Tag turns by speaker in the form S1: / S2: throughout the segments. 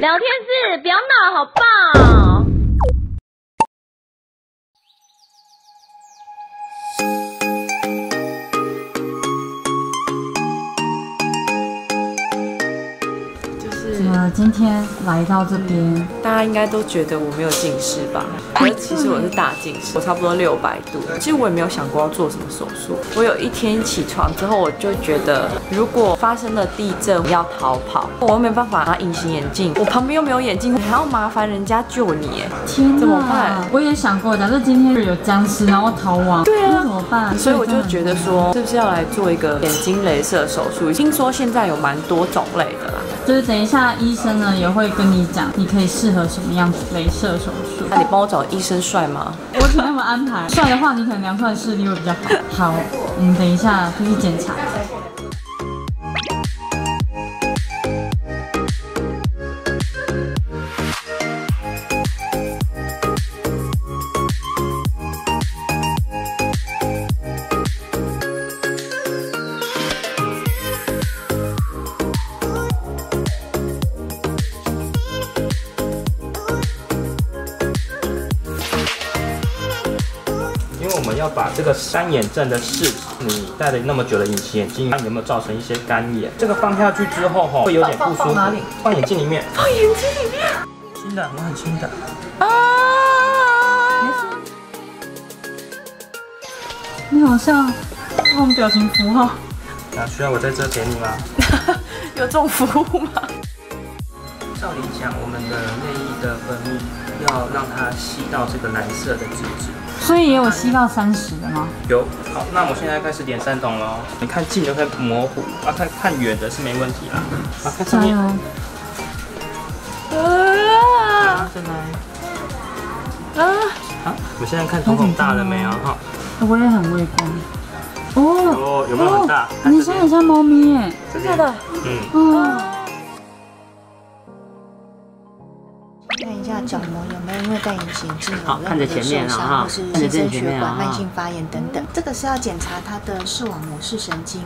S1: 聊天室不要闹，好不好？
S2: 今天来到这边，
S3: 大家应该都觉得我没有近视吧？可是其实我是大近视，我差不多600度。其实我也没有想过要做什么手术。我有一天起床之后，我就觉得，如果发生了地震要逃跑，我又没办法拿隐形眼镜，我旁边又没有眼镜，还要麻烦人家救你，
S2: 天哪，
S3: 怎么办？
S2: 我也想过，假设今天有僵尸，然后逃亡，对啊，那怎么办？
S3: 所以我就觉得说，是不是要来做一个眼睛雷射手术？听说现在有蛮多种类的啦。
S2: 就是等一下医生呢也会跟你讲，你可以适合什么样子雷射手术。
S3: 那你帮我找医生帅吗？
S2: 我请他们安排。帅的话，你可能量出来视力会比较好。好，我们等一下就去检查。
S4: 我们要把这个干眼症的事，你戴了那么久的隐形眼镜，有没有造成一些干眼？这个放下去之后会有点不舒服。放哪里？放眼镜里面。
S3: 放眼睛里面。
S4: 轻的，很轻的。
S2: 你好像用表情符号。
S4: 那需要我在这给你吗？
S3: 有这种服务吗？
S4: 照理讲，我们的内衣的分泌要让它吸到这个蓝色的脂质。
S2: 所以也有吸到30的吗？
S4: 有。好，那我现在开始点3种喽。你看近的会模糊，看远的是没问题啦。好，看上面。再来。好，我现在看瞳孔大了没有？哈。
S2: 我也很微光。
S4: 哦，有没有很大？
S2: 你现在很像猫咪耶。
S3: 真的？
S5: 看一下角膜有没有因为戴隐形眼镜有
S6: 看着前面
S5: 受伤，或是新生血管、慢性发炎等等。这个是要检查它的视网膜视神经，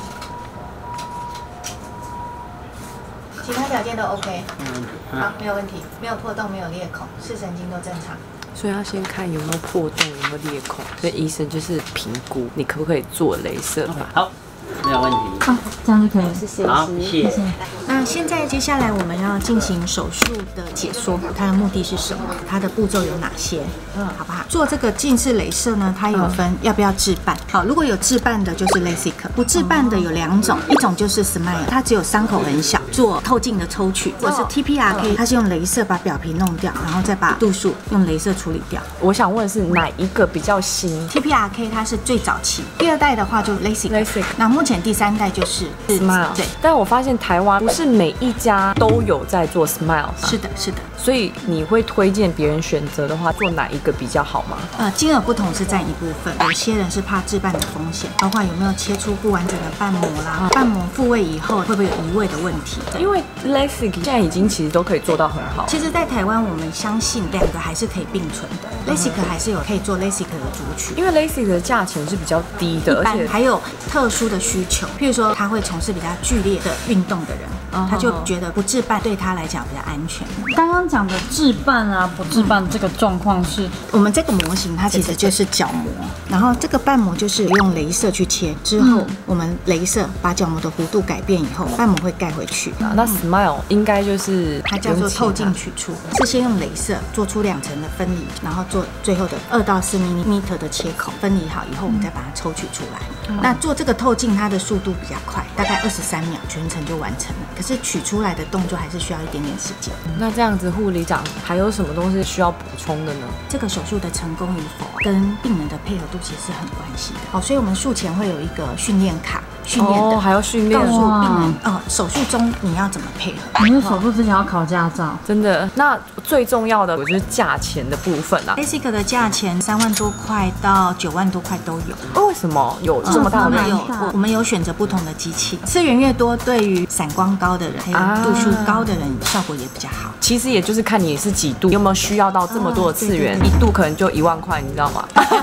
S5: 其他条件都 OK。好，没有问题，没有破洞，没有裂孔，视神经都正常。
S3: 所以要先看有没有破洞，有没有裂孔。所以医生就是评估你可不可以做雷射吧。
S6: 好。没有问题。
S2: 好，这样就可以了。
S5: 谢谢。
S6: 好，谢谢。
S5: 那现在接下来我们要进行手术的解说，它的目的是什么？它的步骤有哪些？好不好？做这个近视雷射呢，它有分要不要置办。好，如果有置办的，就是 LASIK； 不置办的有2种，一种就是 SMILE， 它只有伤口很小，做透镜的抽取；或是 TPRK， 它是用雷射把表皮弄掉，然后再把度数用雷射处理掉。
S3: 我想问的是哪一个比较新
S5: ？TPRK 它是最早期，第2代的话就 LASIK。那目前第3代就是
S3: SMILE。对，但我发现台湾不是每一家都有在做 SMILE。
S5: 是的，是的。
S3: 所以你会推荐别人选择的话，做哪一个比较好吗？
S5: 金额不同是占一部分，有些人是怕置办的风险，包括有没有切出不完整的瓣膜啦，瓣膜复位以后会不会有移位的问题？
S3: 因为 LASIK 现在已经其实都可以做到很好。
S5: 其实，在台湾我们相信2个还是可以并存的，LASIK 还是有可以做 LASIK 的族群，
S3: 因为 LASIK 的价钱是比较低的，而且
S5: 还有特殊的需求，譬如说他会从事比较剧烈的运动的人，他就觉得不置办对他来讲比较安全。
S2: 刚刚讲的置办啊不置办这个状况是，
S5: 我们这个模型它其实就是角膜，然后这个瓣膜就是用雷射去切之后，我们雷射把角膜的弧度改变以后，瓣膜会盖回去。
S3: 那 SMILE 应该就是
S5: 它叫做透镜取出，是先用雷射做出2层的分离，然后做最后的2到4 mm 的切口，分离好以后，我们再把它抽取出来。那做这个透镜，它的速度比较快，大概23秒全程就完成了。可是取出来的动作还是需要一点点时间。
S3: 那这样子，护理长还有什么东西需要补充的呢？
S5: 这个手术的成功与否跟病人的配合度其实是很关系的。好，所以我们术前会有一个训练卡。训练的，
S3: 还要训练，
S5: 告诉病人手术中你要怎么配合。
S2: 因为手术之前要考驾照，
S3: 真的。那最重要的，我觉得价钱的部分啊
S5: ，LASIK 的价钱3万多块到9万多块都有。
S3: 为什么有这么大的？
S5: 我们有选择不同的机器，次元越多，对于散光高的人还有度数高的人，效果也比较好。
S3: 其实也就是看你是几度，有没有需要到这么多的次元，1度可能就1万块，你知道吗？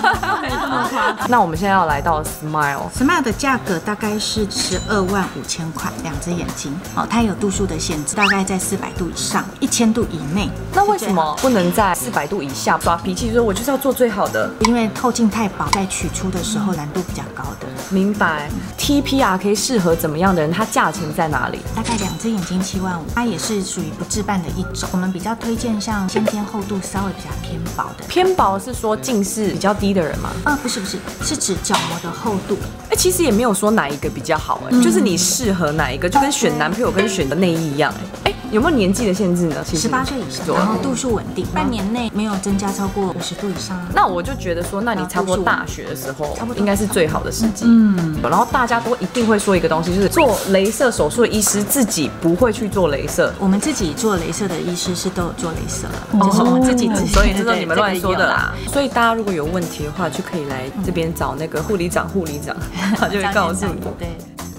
S2: 这么夸张。
S3: 那我们现在要来到 Smile，
S5: 的价格大概是125000块，2只眼睛。哦，它有度数的限制，大概在400度以上，1000度以内。
S3: 那为什么不能在400度以下耍脾气？说我就是要做最好的，
S5: 因为后劲太薄，在取出的时候难度比较高的。
S3: 明白。TPRK 适合怎么样的人？它价钱在哪里？
S5: 大概2只眼睛75000，它也是属于不置办的一种。我们比较推荐像先天厚度稍微比较偏薄的。
S3: 偏薄是说近视比较低的人吗？
S5: 不是，是指角膜的厚度。
S3: 其实也没有说哪一个比较好，就是你适合哪一个，就跟选男朋友跟选的内衣一样。有没有年纪的限制呢
S5: ？18岁以上，然后度数稳定，半年内没有增加超过50度以上。
S3: 那我就觉得说，那你差不多大学的时候，应该是最好的时机。然后大家都一定会说一个东西，就是做雷射手术的医师自己不会去做雷射。
S5: 我们自己做雷射的医师是都有做雷射了，就是我们自己，
S3: 所以这都是你们乱说的啦。所以大家如果有问题的话，就可以来这边找那个护理长，他就会告诉你。
S5: 对。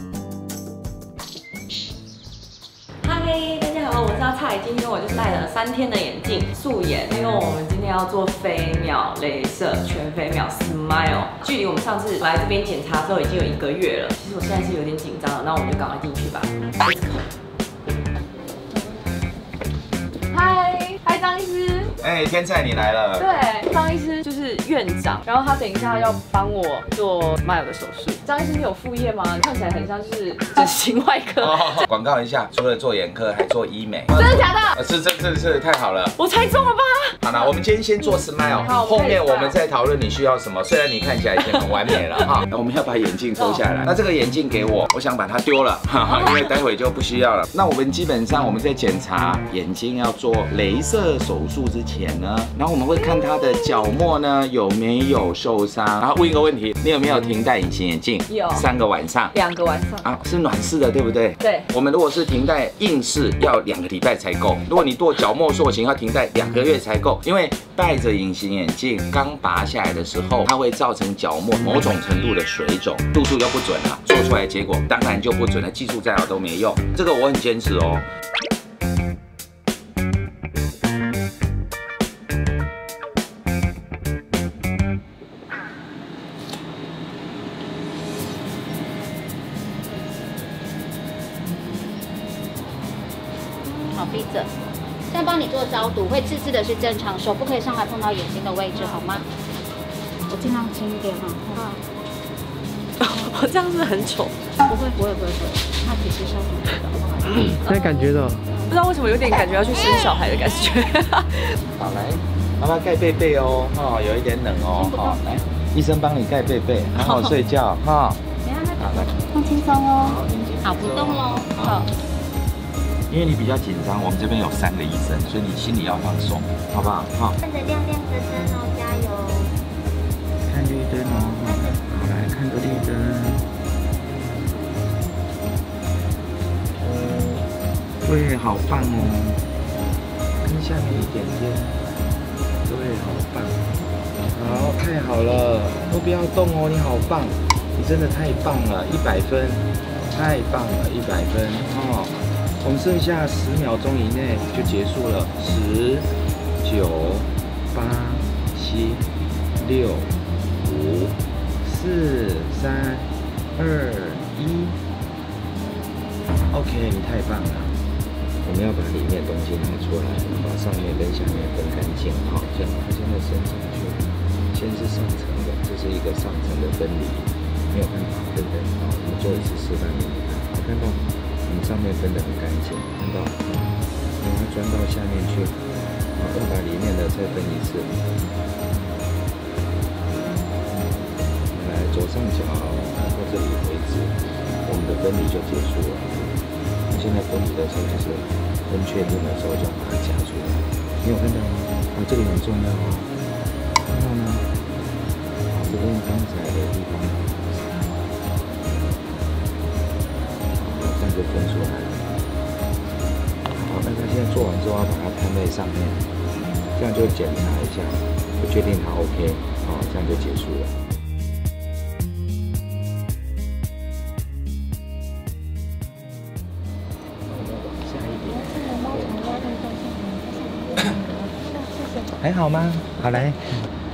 S3: 嗨，大家好，我是阿蔡，今天我就是戴了3天的眼镜素颜，因为我们今天要做飞秒雷射全飞秒 Smile， 距离我们上次来这边检查之后已经有1个月了。其实我现在是有点紧张了，那我们就赶快进去吧。嗨，张医师。
S6: 天菜你来了。
S3: 对，张医师就是院长，然后他等一下要帮我做 Smile 的手术。张医师，你有副业吗？看起来很像是整形外科。
S6: 广告一下，除了做眼科，还做医美。
S3: 真的假的？
S6: 是，太好了。
S3: 我猜中了吧？
S6: 好了，我们今天先做 Smile， 后面我们再讨论你需要什么。虽然你看起来已经很完美了哈，我们要把眼镜抽下来。那这个眼镜给我，我想把它丢了，因为待会就不需要了。那我们基本上我们在检查眼睛要做雷射手术之前呢，然后我们会看它的角膜呢有没有受伤，然后问一个问题，你有没有停戴隐形眼镜？
S3: 有
S6: ，3个晚上
S3: ，2个晚上
S6: 啊，是暖式的，对不对？
S3: 对。
S6: 我们如果是停戴硬式，要2个礼拜才够。如果你做角膜塑形，要停戴2个月才够。因为戴着隐形眼镜刚拔下来的时候，它会造成角膜某种程度的水肿，度数又不准了，做出来的结果当然就不准了，技术再好都没用。这个我很坚持哦。
S7: 好，闭着。现在帮你做消毒，会刺刺的是正常，手不可以上来碰到眼睛的位置，好吗？我尽量轻一点哈。
S3: 我这样是很丑。
S7: 不会，它只是消毒的话。
S4: 没感觉的。
S3: 不知道为什么有点感觉要去生小孩的感觉。
S6: 好，来，妈妈盖被被哦，有一点冷哦，来，医生帮你盖被被，好好睡觉哈。好，来，
S7: 放轻松哦。好，不动喽。好。
S6: 因为你比较紧张，我们这边有3个医生，所以你心里要放松，好不好？好。
S7: 看着亮亮的灯哦，加油！
S6: 看绿灯哦，好，来看个绿灯。对，好棒哦！跟下面一点点，对，好棒。好，太好了，都不要动哦，你好棒，你真的太棒了，100分，太棒了，100分哦。我们剩下10秒钟以内就结束了，10、9、8、7、6、5、4、3、2、1。OK， 你太棒了。我们要把里面的东西拿出来，把上面跟下面分干净。好，这样它现在伸上去，先是上层的，这是一个上层的分离，没有办法分的。好，我们做一次示范给你看。好，看到？我们上面分得很干净，看到？让它钻到下面去，好，再把里面的再分一次。来，左上角到这里为止，我们的分离就结束了。那现在分离的时候就是分确定的时候就把它夹出来，你有看到吗？啊，这里很重要哦，看到吗？好，这跟刚才的地方。就分出来了。好，那他现在做完之后，要把它摊在上面，这样就检查一下，就确定它 OK， 好，这样就结束了。下一点，还好吗？好，来，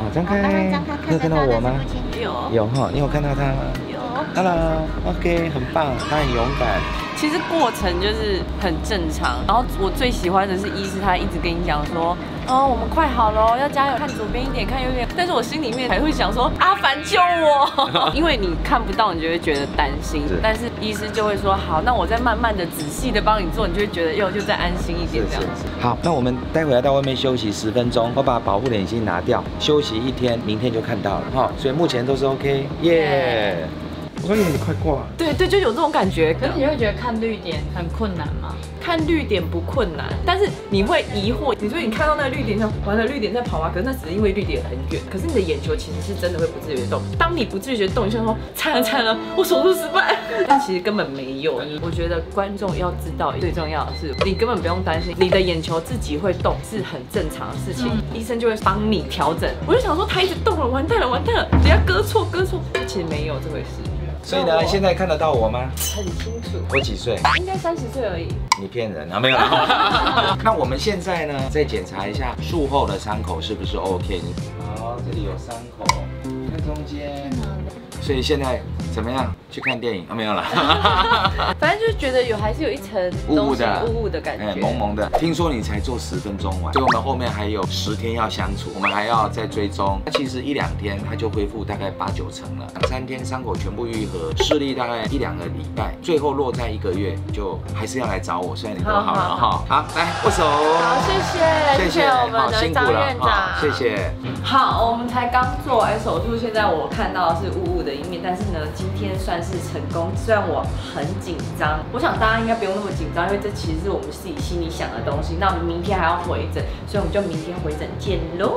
S6: 好，张开。你有看到我吗？有哈，你有看到他吗？
S3: 有。
S6: Hello，OK，很棒，他很勇敢。
S3: 其实过程就是很正常，然后我最喜欢的是医师，他一直跟你讲说，哦，我们快好了，要加油，看左边一点，看右边。但是我心里面还会想说，阿凡救我，因为你看不到，你就会觉得担心。但是医师就会说，好，那我再慢慢的、仔细的帮你做，你就会觉得就再安心一点这样。
S6: 好，那我们待会要到外面休息10分钟，我把保护的眼镜拿掉，休息1天，明天就看到了哈。所以目前都是 OK， 耶。我说你快挂。
S3: 对，就有这种感觉。
S2: 可是你会觉得看绿点很困难吗？
S3: 看绿点不困难，但是你会疑惑，你说你看到那个绿点上，完了绿点在跑啊，可是那只是因为绿点很远，可是你的眼球其实是真的会不自觉地动。当你不自觉地动，你就说惨了，我手术失败，但其实根本没有。我觉得观众要知道最重要的是，你根本不用担心，你的眼球自己会动是很正常的事情，医生就会帮你调整。我就想说他一直动了，完蛋了，等下割错，其实没有这回事。
S6: 所以呢，现在看得到我吗？
S3: 很清楚。
S6: 我几岁？
S3: 应该30岁而已。
S6: 你骗人啊，没有啦。那我们现在呢，再检查一下术后的伤口是不是 OK。好，这里有伤口，看中间。所以现在怎么样？去看电影啊？没有啦。
S3: 反正就是觉得还是有一层雾雾的感觉，
S6: 蒙蒙的。听说你才做10分钟完，所以我们后面还有10天要相处，我们还要再追踪。那其实1、2天它就恢复大概8、9成了，2、3天伤口全部愈合，视力大概1、2个礼拜，最后落在1个月，就还是要来找我。虽然你都好了哈，好，来握手。
S3: 好，谢谢我们的张院长，
S6: 谢谢。
S3: 好，我们才刚做完手术，现在我看到的是雾雾的一面，但是呢，今天算是成功。虽然我很紧张，我想大家应该不用那么紧张，因为这其实是我们自己心里想的东西。那我们明天还要回诊，所以我们就明天回诊见喽。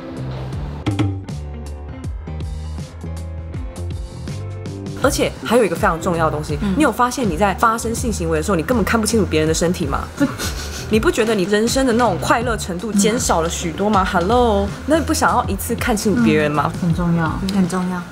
S3: 而且还有一个非常重要的东西，你有发现你在发生性行为的时候，你根本看不清楚别人的身体吗？你不觉得你人生的那种快乐程度减少了许多吗？ Hello， 那你不想要一次看清楚别人吗？
S2: 很重要，
S5: 很重要。